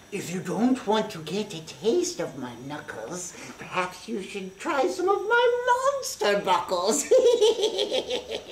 If you don't want to get a taste of my knuckles, perhaps you should try some of my monster buckles.